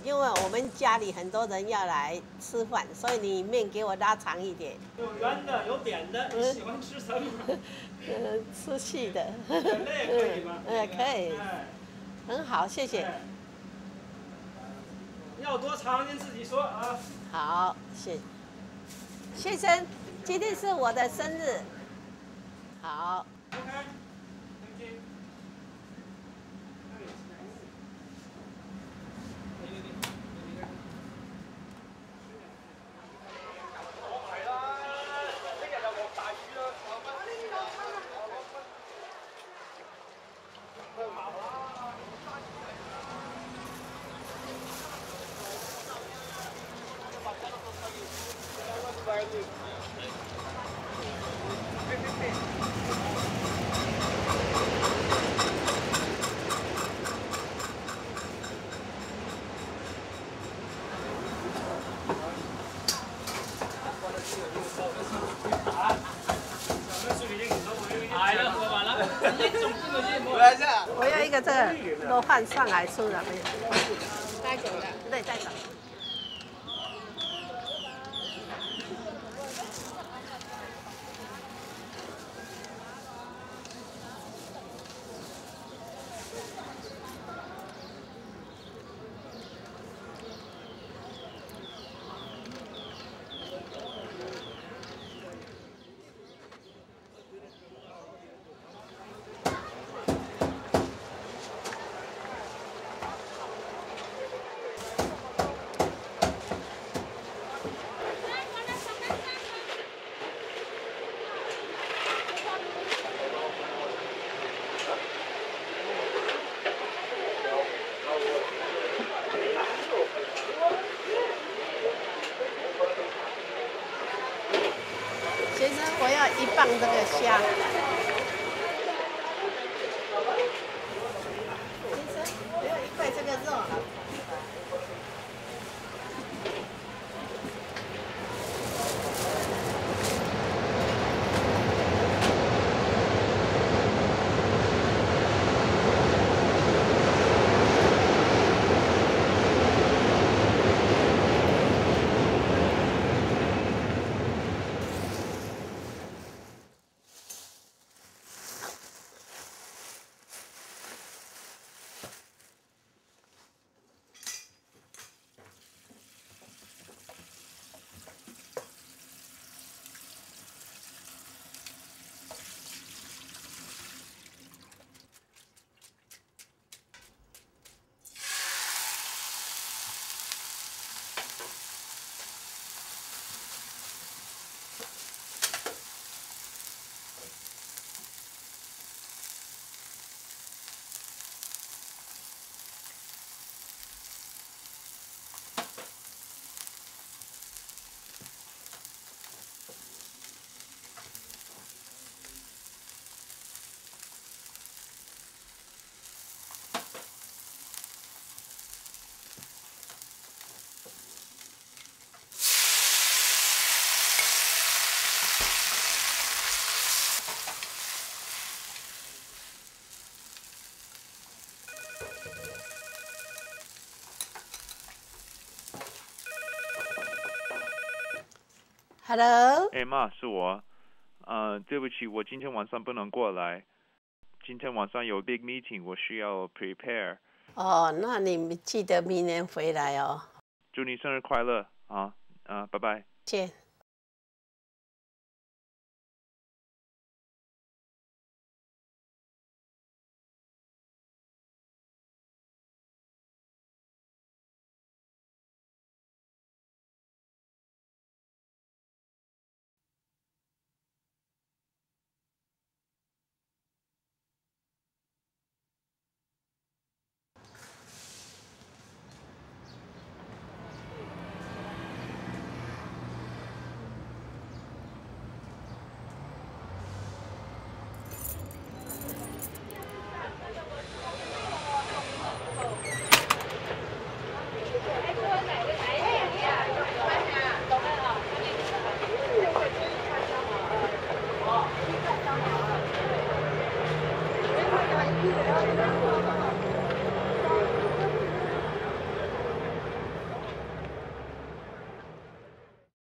因为我们家里很多人要来吃饭，所以你面给我拉长一点。 有圆的，有扁的，你喜欢吃什么？ 吃细的。 扁的也可以吗？ 可以。很好，谢谢。 要多长您自己说啊。 好，先生，今天是我的生日。好。OK。我要一个这个罗汉上海酥的，没有。带走的。对，带走。先生，我要1磅这个虾。先生，我要1块这个肉。Hello。 哎妈，是我。对不起，我今天晚上不能过来。今天晚上有 big meeting， 我需要 prepare。 哦，那你记得明年回来哦。 祝你生日快乐啊！拜拜。 见。